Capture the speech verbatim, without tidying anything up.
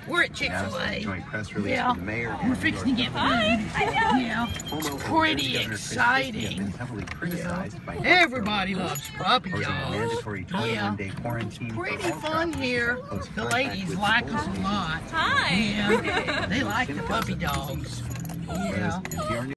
We're at Chick-fil-A. Joint press release Yeah, from the mayor. we're fixing to get food. Yeah, pretty exciting. Everybody loves puppy dogs. Yeah, pretty fun here. The ladies like us a lot. Hi. Yeah, they like the puppy dogs. Yeah.